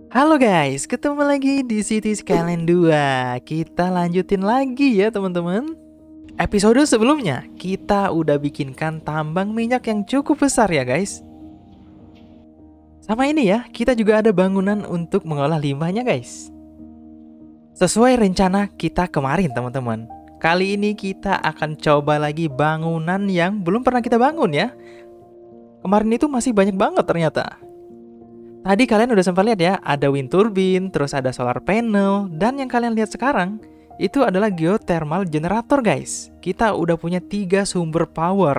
Halo guys, ketemu lagi di City Skyline 2. Kita lanjutin lagi ya teman-teman. Episode sebelumnya kita udah bikinkan tambang minyak yang cukup besar ya guys. Sama ini ya, kita juga ada bangunan untuk mengolah limbahnya guys. Sesuai rencana kita kemarin teman-teman. Kali ini kita akan coba lagi bangunan yang belum pernah kita bangun ya. Kemarin itu masih banyak banget ternyata. Tadi kalian udah sempat lihat ya, ada wind turbine, terus ada solar panel, dan yang kalian lihat sekarang itu adalah geothermal generator guys. Kita udah punya 3 sumber power.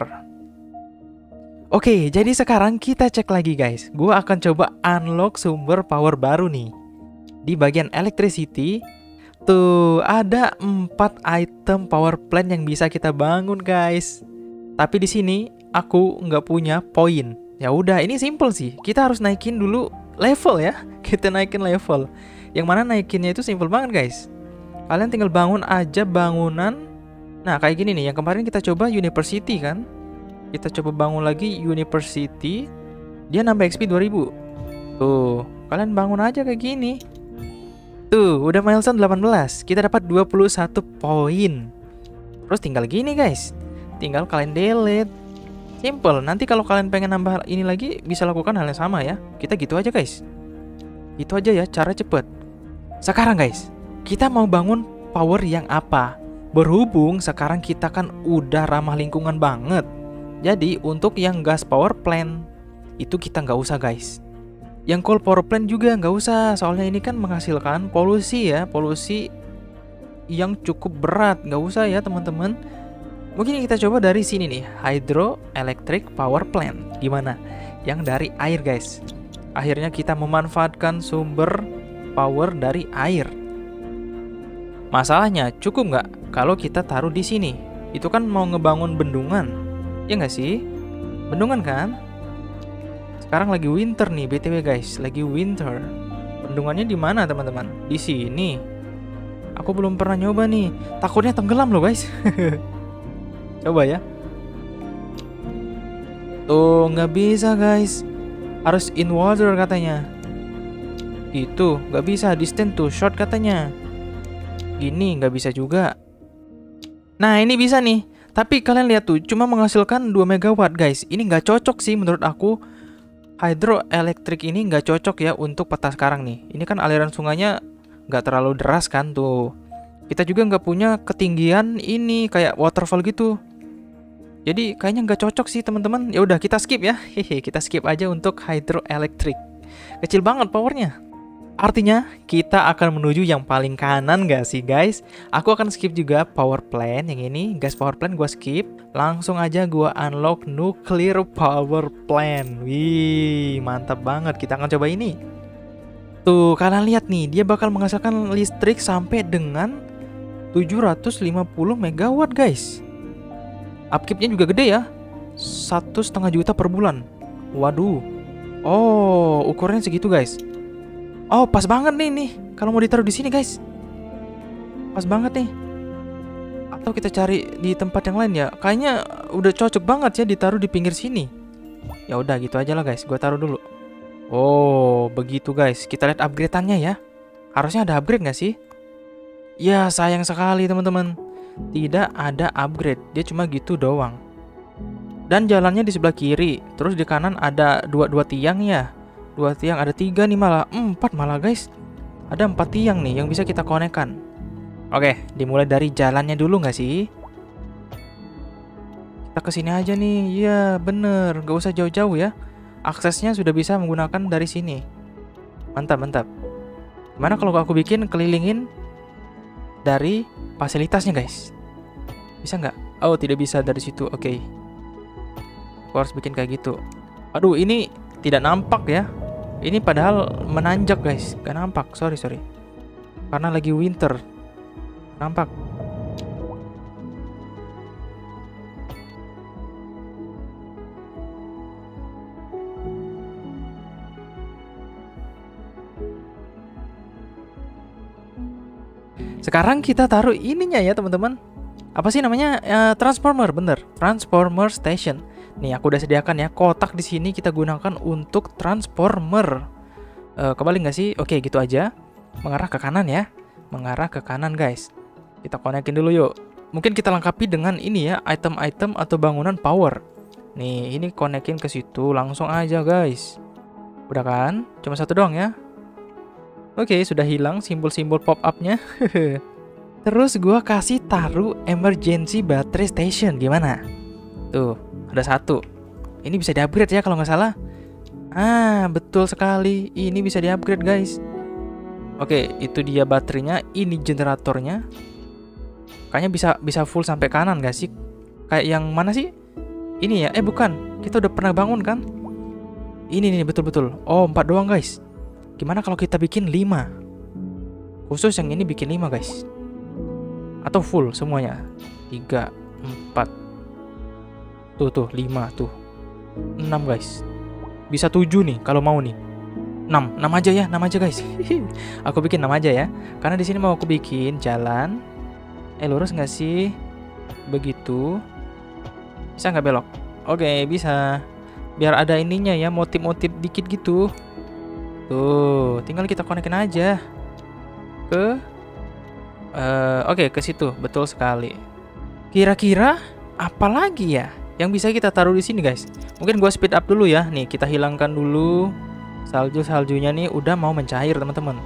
Oke, jadi sekarang kita cek lagi guys. Gua akan coba unlock sumber power baru nih. Di bagian electricity, tuh ada 4 item power plant yang bisa kita bangun guys. Tapi di sini aku nggak punya poin. Ya udah, ini simple sih. Kita harus naikin dulu level ya. Kita naikin level. Yang mana naikinnya itu simple banget guys. Kalian tinggal bangun aja bangunan. Nah kayak gini nih. Yang kemarin kita coba university kan. Kita coba bangun lagi university. Dia nambah XP 2000. Tuh, kalian bangun aja kayak gini. Tuh, udah milestone 18. Kita dapat 21 poin. Terus tinggal gini guys. Tinggal kalian delete. Simple, nanti kalau kalian pengen nambah ini lagi bisa lakukan hal yang sama ya. Kita gitu aja guys. Itu aja ya, cara cepet. Sekarang guys, kita mau bangun power yang apa? Berhubung sekarang kita kan udah ramah lingkungan banget. Jadi untuk yang gas power plant itu kita nggak usah guys. Yang coal power plant juga nggak usah. Soalnya ini kan menghasilkan polusi ya. Polusi yang cukup berat. Nggak usah ya teman-teman. Mungkin kita coba dari sini nih, hydroelectric power plant. Gimana? Yang dari air guys. Akhirnya kita memanfaatkan sumber power dari air. Masalahnya cukup nggak kalau kita taruh di sini? Itu kan mau ngebangun bendungan, ya nggak sih? Bendungan kan? Sekarang lagi winter nih, BTW guys, lagi winter. Bendungannya di mana teman-teman? Di sini. Aku belum pernah nyoba nih. Takutnya tenggelam loh guys. Coba ya. Tuh nggak bisa guys. Harus in water katanya. Itu nggak bisa, distance too short katanya. Gini nggak bisa juga. Nah ini bisa nih. Tapi kalian lihat tuh, cuma menghasilkan 2 megawatt guys. Ini nggak cocok sih menurut aku. Hydroelectric ini nggak cocok ya untuk peta sekarang nih. Ini kan aliran sungainya nggak terlalu deras kan tuh. Kita juga nggak punya ketinggian ini kayak waterfall gitu. Jadi kayaknya nggak cocok sih teman-teman. Ya udah kita skip ya. Hehe, kita skip aja untuk hydroelectric. Kecil banget powernya. Artinya kita akan menuju yang paling kanan nggak sih guys? Aku akan skip juga power plant yang ini. Gas power plant gua skip. Langsung aja gua unlock nuclear power plant. Wih, mantap banget. Kita akan coba ini. Tuh, kalian lihat nih, dia bakal menghasilkan listrik sampai dengan 750 megawatt guys. Upkeep-nya juga gede ya, 1,5 juta per bulan. Waduh. Oh, ukurannya segitu guys. Oh, pas banget nih kalau mau ditaruh di sini guys. Pas banget nih. Atau kita cari di tempat yang lain ya. Kayaknya udah cocok banget ya ditaruh di pinggir sini. Ya udah gitu aja lah guys, gua taruh dulu. Oh, begitu guys. Kita lihat upgrade-annya ya. Harusnya ada upgrade nggak sih? Ya, sayang sekali teman-teman. Tidak ada upgrade, dia cuma gitu doang. Dan jalannya di sebelah kiri. Terus di kanan ada dua tiang ya. 2 tiang, ada 3 nih malah 4 malah guys. Ada 4 tiang nih yang bisa kita konekkan. Oke, dimulai dari jalannya dulu nggak sih? Kita kesini aja nih. Iya bener, nggak usah jauh-jauh ya. Aksesnya sudah bisa menggunakan dari sini. Mantap, mantap. Gimana kalau aku bikin kelilingin dari fasilitasnya guys? Bisa nggak? Oh tidak bisa dari situ. Oke. Aku harus bikin kayak gitu. Aduh ini tidak nampak ya. Ini padahal menanjak guys. Gak nampak. Sorry. Karena lagi winter. Nampak. Sekarang kita taruh ininya ya teman-teman. Apa sih namanya? Transformer, bener. Transformer station. Nih aku udah sediakan ya kotak di sini kita gunakan untuk transformer. Kebalik nggak sih? Oke, gitu aja. Mengarah ke kanan ya. Mengarah ke kanan guys. Kita konekin dulu yuk. Mungkin kita lengkapi dengan ini ya, item-item atau bangunan power. Nih, ini konekin ke situ langsung aja guys. Udah kan? Cuma satu doang ya. Oke, sudah hilang simbol-simbol pop-up-nya. Terus gua kasih taruh emergency battery station. Gimana? Tuh, ada satu. Ini bisa di-upgrade ya kalau nggak salah. Ah, betul sekali. Ini bisa di-upgrade guys. Oke, itu dia baterainya. Ini generatornya. Kayaknya bisa full sampai kanan gak sih? Kayak yang mana sih? Ini ya? Bukan. Kita udah pernah bangun kan? Ini nih betul-betul. Oh, 4 doang guys. Gimana kalau kita bikin 5? Khusus yang ini bikin 5 guys. Atau full semuanya. 3, 4. Tuh 5 tuh. 6 guys. Bisa 7 nih kalau mau nih. 6 aja ya, 6 aja guys. Aku bikin 6 aja ya. Karena di sini mau aku bikin jalan. Lurus nggak sih? Begitu. Bisa nggak belok? Oke, bisa. Biar ada ininya ya, motif-motif dikit gitu. Tuh, tinggal kita konekin aja ke oke, ke situ. Betul sekali. Kira-kira apa lagi ya yang bisa kita taruh di sini, guys? Mungkin gua speed up dulu ya. Nih, kita hilangkan dulu salju-saljunya nih, udah mau mencair, teman-teman.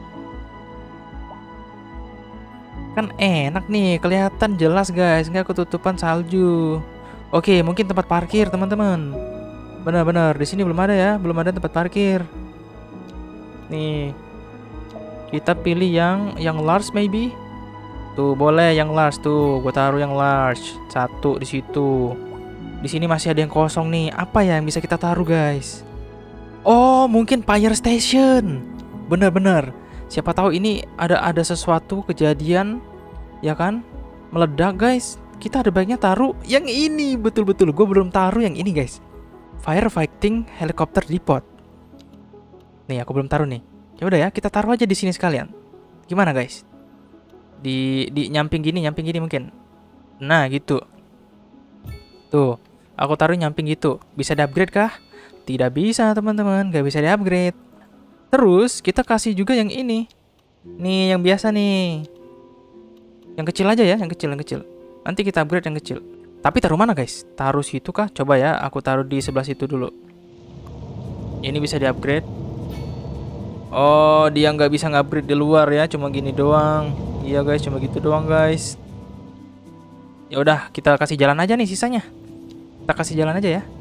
Kan enak nih, kelihatan jelas guys, nggak ketutupan salju. Oke, mungkin tempat parkir teman-teman. Benar-benar di sini belum ada ya, belum ada tempat parkir. Nih, kita pilih yang large maybe. Tuh boleh yang large tuh, gue taruh yang large satu di situ. Di sini masih ada yang kosong nih. Apa ya yang bisa kita taruh guys? Oh, mungkin fire station. Benar-benar. Siapa tahu ini ada sesuatu kejadian, ya kan? Meledak guys. Kita ada baiknya taruh yang ini. Betul-betul. Gue belum taruh yang ini guys. Firefighting helicopter depot. Nih aku belum taruh nih. Ya udah ya, kita taruh aja di sini sekalian. Gimana guys? Di nyamping gini mungkin. Nah gitu. Tuh, aku taruh nyamping gitu. Bisa di-upgrade kah? Tidak bisa teman-teman. Gak bisa di-upgrade. Terus kita kasih juga yang ini. Nih yang biasa nih. Yang kecil aja ya, yang kecil. Nanti kita upgrade yang kecil. Tapi taruh mana guys? Taruh situ kah? Coba ya, aku taruh di sebelah situ dulu. Ini bisa di-upgrade. Oh, dia nggak bisa nge-upgrade di luar ya, cuma gini doang. Iya guys, cuma gitu doang guys. Ya udah, kita kasih jalan aja nih sisanya. Kita kasih jalan aja ya.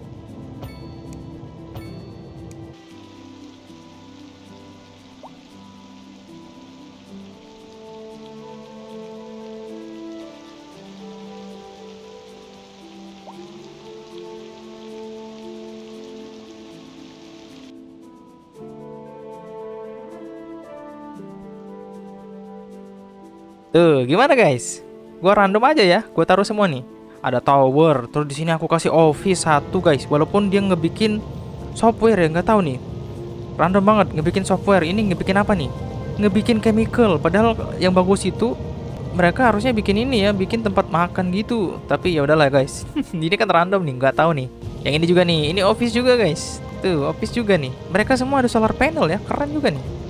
Tuh, gimana guys? Gua random aja ya, gua taruh semua nih. Ada tower, terus di sini aku kasih office satu guys. Walaupun dia ngebikin software ya, nggak tahu nih. Random banget ngebikin software. Ini ngebikin apa nih? Ngebikin chemical. Padahal yang bagus itu mereka harusnya bikin ini ya, bikin tempat makan gitu. Tapi ya udahlah guys. Ini kan random nih, nggak tahu nih. Yang ini juga nih, ini office juga guys. Tuh, office juga nih. Mereka semua ada solar panel ya, keren juga nih.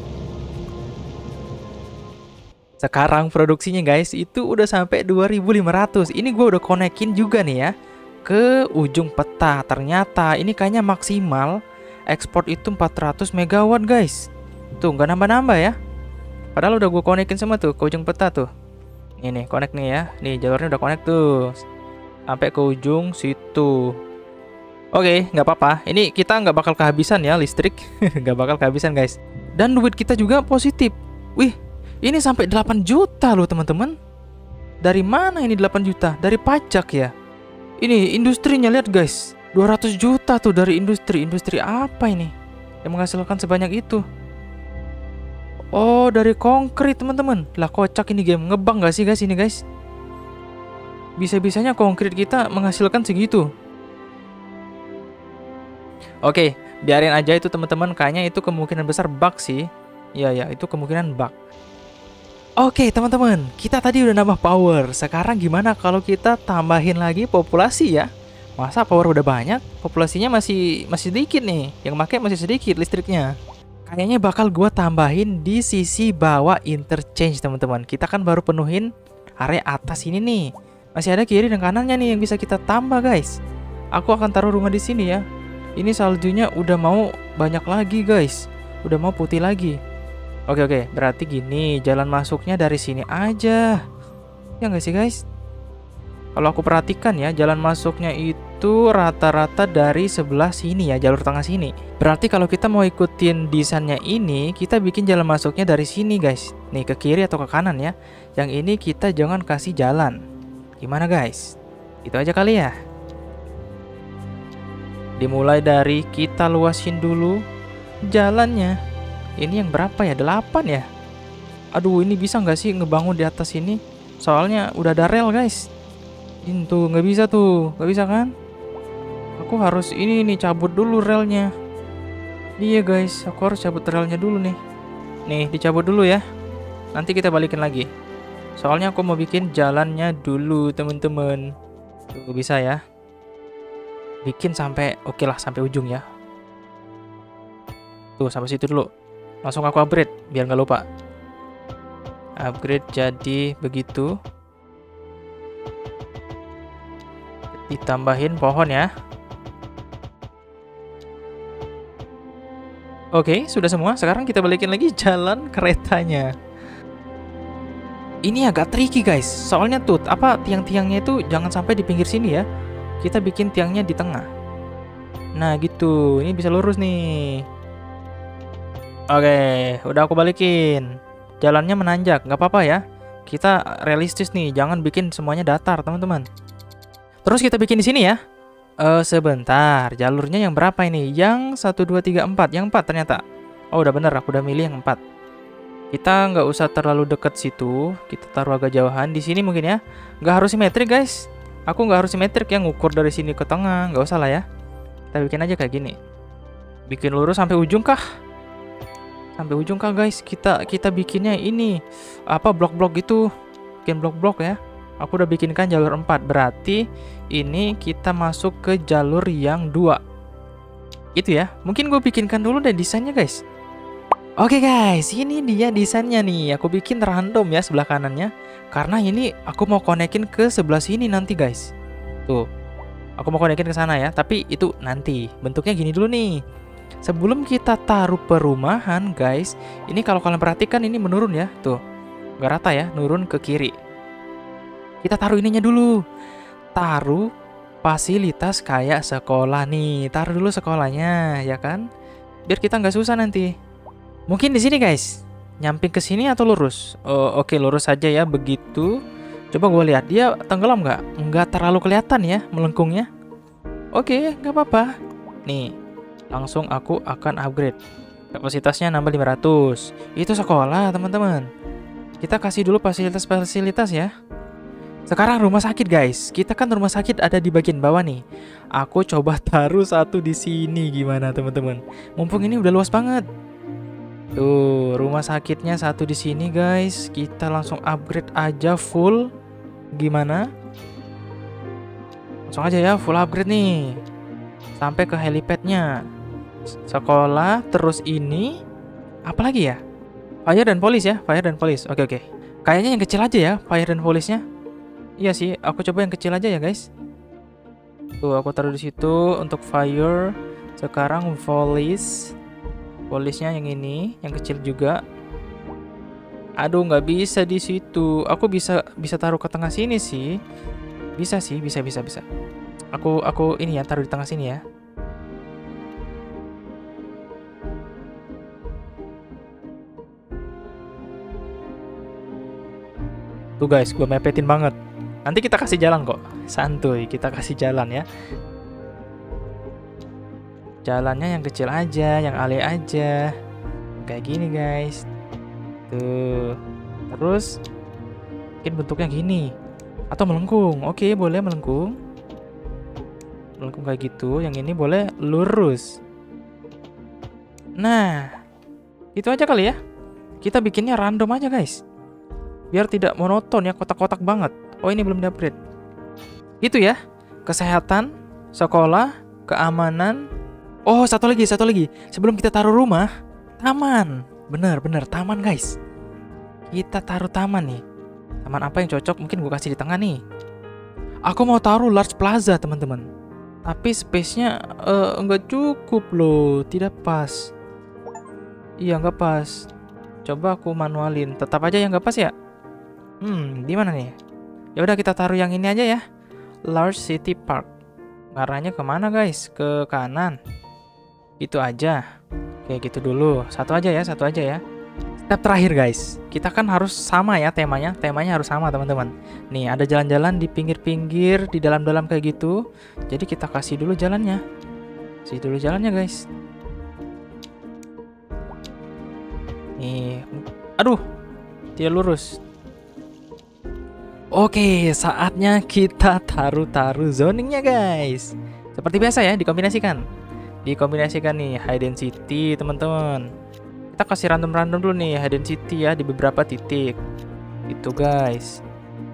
Sekarang produksinya guys itu udah sampai 2500. Ini gue udah konekin juga nih ya ke ujung peta. Ternyata ini kayaknya maksimal ekspor itu 400 megawatt guys. Tuh nggak nambah-nambah ya. Padahal udah gue konekin semua tuh ke ujung peta tuh. Ini connect nih ya. Nih jalurnya udah connect tuh sampai ke ujung situ. Oke, nggak apa-apa. Ini kita nggak bakal kehabisan ya listrik. Nggak bakal kehabisan guys. Dan duit kita juga positif. Wih, ini sampai 8 juta loh teman-teman. Dari mana ini 8 juta? Dari pajak ya. Ini industrinya lihat guys. 200 juta tuh dari industri. Industri apa ini yang menghasilkan sebanyak itu? Oh, dari konkret teman-teman. Lah kocak ini game. Ngebang gak sih guys ini guys? Bisa-bisanya konkret kita menghasilkan segitu. Oke, biarin aja itu teman-teman. Kayaknya itu kemungkinan besar bug sih. Ya, itu kemungkinan bug. Oke teman-teman, kita tadi udah nambah power. Sekarang gimana kalau kita tambahin lagi populasi ya? Masa power udah banyak, populasinya masih sedikit nih. Yang pakai masih sedikit listriknya. Kayaknya bakal gua tambahin di sisi bawah interchange, teman-teman. Kita kan baru penuhin area atas ini nih. Masih ada kiri dan kanannya nih yang bisa kita tambah, guys. Aku akan taruh rumah di sini ya. Ini saljunya udah mau banyak lagi, guys. Udah mau putih lagi. Oke, berarti gini, jalan masuknya dari sini aja. Ya nggak sih, guys? Kalau aku perhatikan ya, jalan masuknya itu rata-rata dari sebelah sini ya, jalur tengah sini. Berarti kalau kita mau ikutin desainnya ini, kita bikin jalan masuknya dari sini, guys. Nih, ke kiri atau ke kanan ya. Yang ini kita jangan kasih jalan. Gimana, guys? Itu aja kali ya. Dimulai dari kita luasin dulu jalannya. Ini yang berapa ya? 8 ya? Aduh, ini bisa nggak sih ngebangun di atas ini? Soalnya udah ada rel, guys. Ini tuh, nggak bisa tuh. Nggak bisa kan? Aku harus ini nih, cabut dulu relnya. Iya, guys. Aku harus cabut relnya dulu nih. Nih, dicabut dulu ya. Nanti kita balikin lagi. Soalnya aku mau bikin jalannya dulu, temen-temen. Tuh, bisa ya. Bikin sampai, oke lah, sampai ujung ya. Tuh, sampai situ dulu. Langsung aku upgrade biar nggak lupa. Upgrade jadi begitu. Ditambahin pohon ya. Oke, sudah semua. Sekarang kita balikin lagi jalan keretanya. Ini agak tricky, guys. Soalnya tuh apa, tiang-tiangnya itu jangan sampai di pinggir sini ya. Kita bikin tiangnya di tengah. Nah, gitu. Ini bisa lurus nih. Oke, udah aku balikin. Jalannya menanjak, nggak apa-apa ya. Kita realistis nih, jangan bikin semuanya datar, teman-teman. Terus kita bikin di sini ya. Sebentar, jalurnya yang berapa ini? Yang 1, 2, 3, 4. Yang 4 ternyata. Oh, udah bener, aku udah milih yang 4. Kita nggak usah terlalu deket situ. Kita taruh agak jauhan. Di sini mungkin ya. Nggak harus simetrik, guys. Aku nggak harus simetrik ya, ngukur dari sini ke tengah. Nggak usah lah ya. Kita bikin aja kayak gini. Bikin lurus sampai ujung kah? Sampai ujung kah, guys? Kita bikinnya ini apa, blok-blok gitu. Bikin blok-blok ya. Aku udah bikinkan jalur 4. Berarti ini kita masuk ke jalur yang 2. Itu ya. Mungkin gue bikinkan dulu deh desainnya, guys. Oke, guys, ini dia desainnya nih. Aku bikin random ya sebelah kanannya. Karena ini aku mau konekin ke sebelah sini nanti, guys. Tuh. Aku mau konekin ke sana ya, tapi itu nanti. Bentuknya gini dulu nih. Sebelum kita taruh perumahan, guys, ini kalau kalian perhatikan ini menurun ya, tuh, nggak rata ya, nurun ke kiri. Kita taruh ininya dulu, taruh fasilitas kayak sekolah nih, taruh dulu sekolahnya, ya kan, biar kita nggak susah nanti. Mungkin di sini, guys, nyamping ke sini atau lurus? Oh, oke, lurus saja ya, begitu. Coba gue lihat dia tenggelam nggak? Nggak terlalu kelihatan ya melengkungnya. Oke, nggak apa-apa. Nih. Langsung aku akan upgrade. Kapasitasnya nambah 500. Itu sekolah, teman-teman. Kita kasih dulu fasilitas-fasilitas ya. Sekarang rumah sakit, guys. Kita kan rumah sakit ada di bagian bawah nih. Aku coba taruh satu di sini, gimana, teman-teman? Mumpung ini udah luas banget. Tuh, rumah sakitnya satu di sini, guys. Kita langsung upgrade aja full. Gimana? Langsung aja ya, full upgrade nih. Sampai ke helipadnya. Sekolah, terus ini apa lagi ya? Fire dan police ya, fire dan police. Oke. Kayaknya yang kecil aja ya, fire dan police-nya. Iya sih, aku coba yang kecil aja ya, guys. Tuh, aku taruh di situ untuk fire. Sekarang police. Police-nya yang ini, yang kecil juga. Aduh, nggak bisa di situ. Aku bisa taruh ke tengah sini sih. Bisa sih, bisa. Aku ini ya, taruh di tengah sini ya. Tuh, guys, gue mepetin banget. Nanti kita kasih jalan kok. Santuy, kita kasih jalan ya. Jalannya yang kecil aja, yang ale aja. Kayak gini, guys. Tuh. Terus mungkin bentuknya gini. Atau melengkung. Oke, boleh melengkung. Melengkung kayak gitu. Yang ini boleh lurus. Nah, itu aja kali ya. Kita bikinnya random aja, guys. Biar tidak monoton ya, kotak-kotak banget. Oh, ini belum di-upgrade. Itu ya. Kesehatan, sekolah, keamanan. Oh, satu lagi. Sebelum kita taruh rumah, Taman. Bener, taman guys. Kita taruh taman nih. Taman apa yang cocok? Mungkin gue kasih di tengah nih. Aku mau taruh large plaza teman-teman. Tapi space-nya nggak cukup loh. Tidak pas. Iya nggak pas. Coba aku manualin. Tetap aja yang nggak pas ya. Di mana nih? Ya udah kita taruh yang ini aja ya. Large City Park. Ngarahnya kemana guys? Ke kanan. Itu aja. Kayak gitu dulu. Satu aja ya. Step terakhir guys. Kita kan harus sama ya temanya. Temanya harus sama teman-teman. Nih ada jalan-jalan di pinggir-pinggir, di dalam-dalam kayak gitu. Jadi kita kasih dulu jalannya. Kasih dulu jalannya guys. Nih. Aduh. Tidak lurus. Oke, saatnya kita taruh zoningnya guys. Seperti biasa ya, dikombinasikan nih high density teman-teman. Kita kasih random dulu nih high density ya di beberapa titik. Itu guys.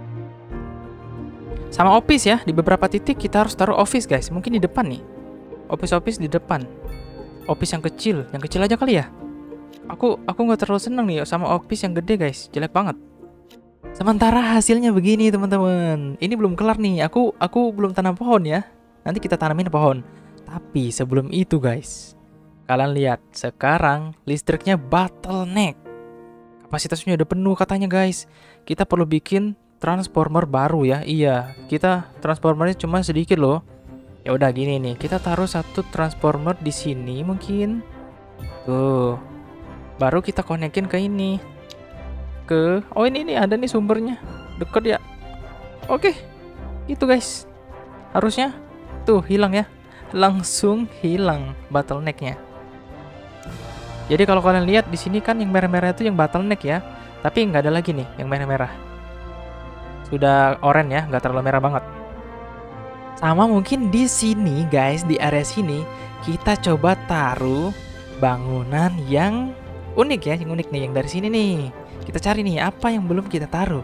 Sama office ya, di beberapa titik kita harus taruh office guys. Mungkin di depan nih. Office di depan. Office yang kecil aja kali ya. Aku nggak terlalu seneng nih sama office yang gede guys, jelek banget. Sementara hasilnya begini teman-teman. Ini belum kelar nih. Aku belum tanam pohon ya. Nanti kita tanamin pohon. Tapi sebelum itu guys, kalian lihat sekarang listriknya bottleneck. Kapasitasnya udah penuh katanya guys. Kita perlu bikin transformer baru ya. Iya, kita transformernya cuma sedikit loh. Ya udah gini nih. Kita taruh satu transformer di sini mungkin. Tuh. Baru kita konekin ke ini. Oh ini ada nih sumbernya. Deket ya. Oke. Itu guys. Harusnya tuh hilang ya. Langsung hilang bottlenecknya. Jadi kalau kalian lihat di sini kan yang merah-merah itu yang bottleneck ya. Tapi nggak ada lagi nih yang merah-merah. Sudah oranye ya, nggak terlalu merah banget. Sama mungkin di sini guys, di area sini kita coba taruh bangunan yang unik ya, yang unik nih, yang dari sini nih. Kita cari nih apa yang belum kita taruh.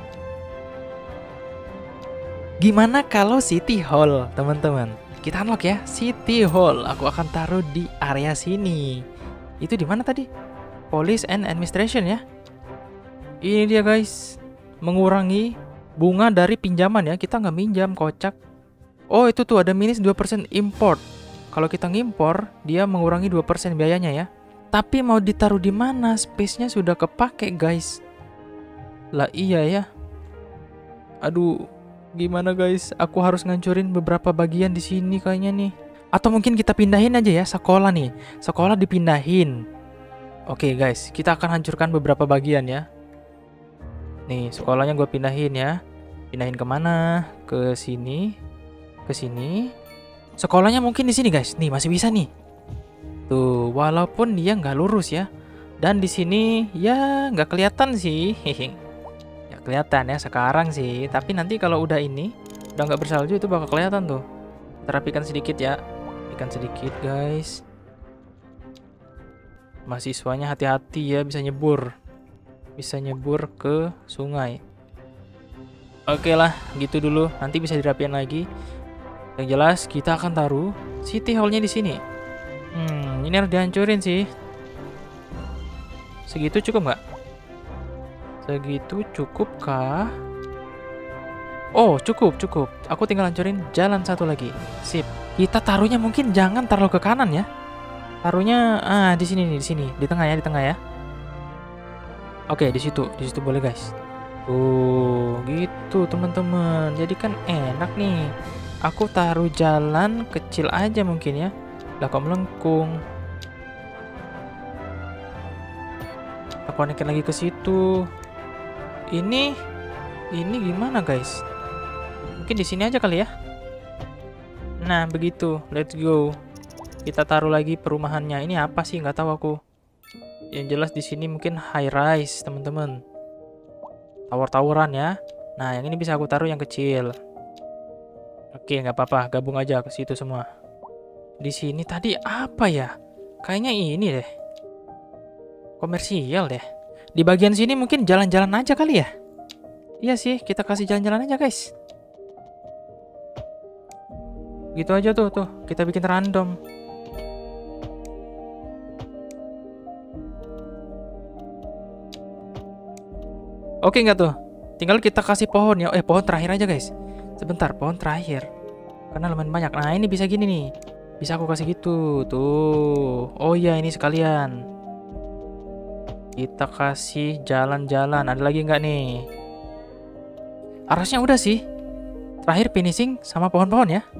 Gimana kalau City Hall, teman-teman? Kita unlock ya, City Hall. Aku akan taruh di area sini. Itu di mana tadi? Police and Administration ya. Ini dia guys. Mengurangi bunga dari pinjaman ya. Kita nggak minjam, kocak. Oh itu tuh ada minus 2% import. Kalau kita ngimpor, dia mengurangi 2% biayanya ya. Tapi mau ditaruh di mana? Space-nya sudah kepake, guys. Lah iya ya. Aduh, gimana guys? Aku harus ngancurin beberapa bagian di sini kayaknya nih. Atau mungkin kita pindahin aja ya sekolah nih. Sekolah dipindahin. Oke, guys, kita akan hancurkan beberapa bagian ya. Nih, sekolahnya gue pindahin ya. Pindahin kemana? Ke sini. Ke sini. Sekolahnya mungkin di sini, guys. Nih, masih bisa nih. Tuh, walaupun dia nggak lurus ya. Dan di sini ya nggak kelihatan sih. Hehe. Nggak kelihatan ya sekarang sih. Tapi nanti kalau udah ini, udah nggak bersalju itu bakal kelihatan tuh. Kita rapikan sedikit ya. Rapikan sedikit guys. Mahasiswanya hati-hati ya, bisa nyebur. Bisa nyebur ke sungai. Oke lah, gitu dulu. Nanti bisa dirapikan lagi. Yang jelas kita akan taruh City Hall-nya di sini. Ini harus dihancurin sih. Segitu cukup nggak? Segitu cukup kah? Oh, cukup. Aku tinggal hancurin jalan satu lagi. Sip. Kita taruhnya mungkin jangan taruh ke kanan ya. Taruhnya di sini nih, di tengah ya. Oke, di situ boleh guys. Tuh, gitu teman-teman. Jadi kan enak nih. Aku taruh jalan kecil aja mungkin ya. Lah kok melengkung. Aku konekin lagi ke situ. Ini gimana guys? Mungkin di sini aja kali ya. Nah begitu, let's go. Kita taruh lagi perumahannya. Ini apa sih? Nggak tahu aku. Yang jelas di sini mungkin high rise teman-teman. Tower-toweran ya. Nah yang ini bisa aku taruh yang kecil. Oke nggak apa-apa, gabung aja ke situ semua. Di sini tadi apa ya? Kayaknya ini deh. Komersial deh. Di bagian sini mungkin jalan-jalan aja kali ya. Iya sih, kita kasih jalan-jalan aja guys. Gitu aja tuh. Kita bikin random. Oke nggak tuh? Tinggal kita kasih pohon ya. Pohon terakhir aja guys. Sebentar, pohon terakhir. Karena lumayan banyak. Nah ini bisa gini nih. Bisa aku kasih gitu. Tuh. Oh iya ini sekalian. Kita kasih jalan-jalan. Ada lagi nggak nih? Harusnya udah sih. Terakhir finishing sama pohon-pohon ya.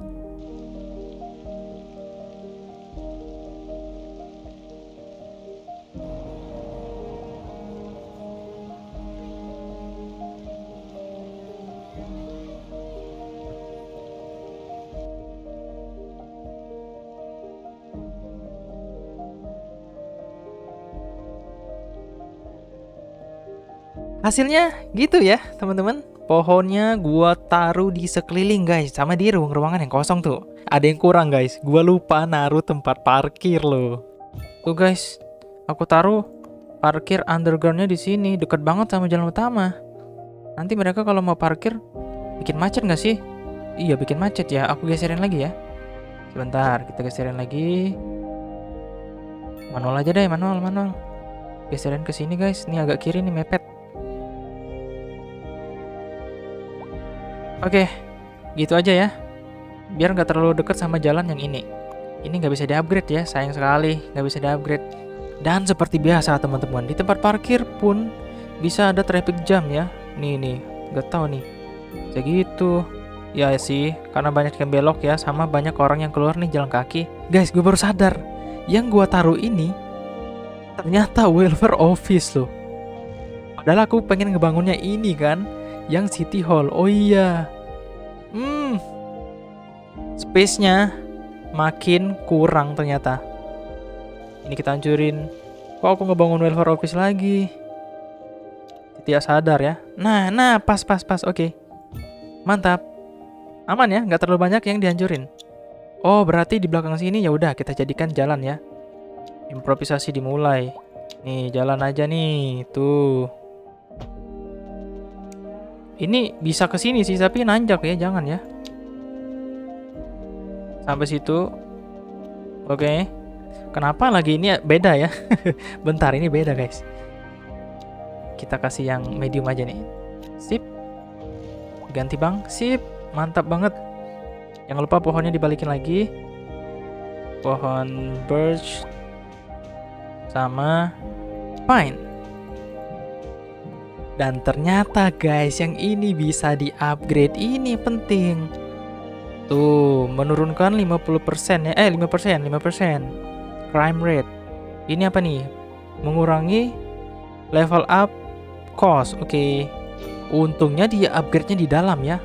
Hasilnya gitu ya teman-teman. Pohonnya gua taruh di sekeliling guys. Sama di ruangan yang kosong tuh. Ada yang kurang guys. Gua lupa naruh tempat parkir loh. Tuh guys. Aku taruh parkir undergroundnya di sini. Deket banget sama jalan utama. Nanti mereka kalau mau parkir bikin macet nggak sih? Iya bikin macet ya. Aku geserin lagi ya. Sebentar kita geserin lagi. Manual aja deh, manual. Geserin ke sini guys. Ini agak kiri nih mepet. Oke, gitu aja ya. Biar nggak terlalu dekat sama jalan yang ini. Ini nggak bisa di-upgrade ya, sayang sekali nggak bisa di-upgrade. Dan seperti biasa teman-teman, di tempat parkir pun bisa ada traffic jam ya. Nih, nggak tahu nih. Segitu. Ya sih, karena banyak yang belok ya, sama banyak orang yang keluar nih jalan kaki. Guys, gue baru sadar, yang gue taruh ini ternyata welfare office loh. Padahal aku pengen ngebangunnya ini kan, yang City Hall. Oh iya. Space-nya makin kurang ternyata. Ini kita hancurin. Kok aku ngebangun welfare office lagi? Tidak sadar ya. Nah, pas. Oke. Mantap. Aman ya, nggak terlalu banyak yang dihancurin. Oh, berarti di belakang sini ya udah kita jadikan jalan ya. Improvisasi dimulai. Nih, jalan aja nih. Tuh. Ini bisa ke sini sih, tapi nanjak ya, jangan ya. Sampai situ. Oke. Kenapa lagi ini beda ya? Bentar, ini beda guys. Kita kasih yang medium aja nih. Sip. Ganti bang. Sip. Mantap banget. Jangan lupa pohonnya dibalikin lagi. Pohon birch sama pine. Dan ternyata guys, yang ini bisa di-upgrade. Ini penting. Tuh, menurunkan 50% ya. 5%. Crime rate. Ini apa nih? Mengurangi level up cost. Oke. Untungnya dia upgrade-nya di dalam ya.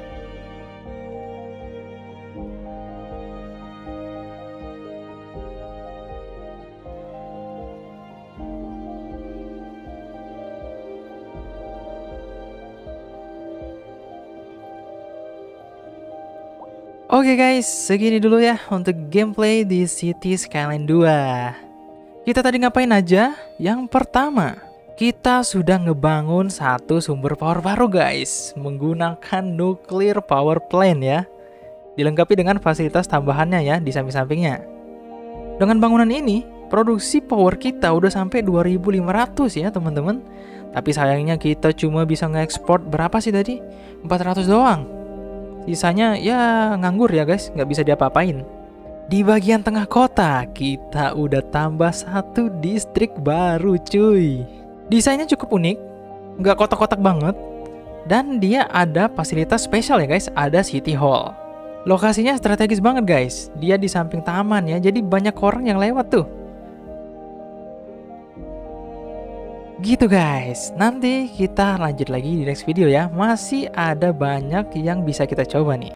Oke guys, segini dulu ya untuk gameplay di City Skyline 2. Kita tadi ngapain aja? Yang pertama, kita sudah ngebangun satu sumber power baru guys, menggunakan nuclear power plant ya. Dilengkapi dengan fasilitas tambahannya ya di samping-sampingnya. Dengan bangunan ini, produksi power kita udah sampai 2500 ya teman-teman. Tapi sayangnya kita cuma bisa nge-export berapa sih tadi? 400 doang. Sisanya ya nganggur ya guys, nggak bisa diapa-apain. Di bagian tengah kota, kita udah tambah satu distrik baru cuy. Desainnya cukup unik, nggak kotak-kotak banget. Dan dia ada fasilitas spesial ya guys, ada City Hall. Lokasinya strategis banget guys, dia di samping taman ya, jadi banyak orang yang lewat tuh. Gitu guys, nanti kita lanjut lagi di next video ya. Masih ada banyak yang bisa kita coba nih.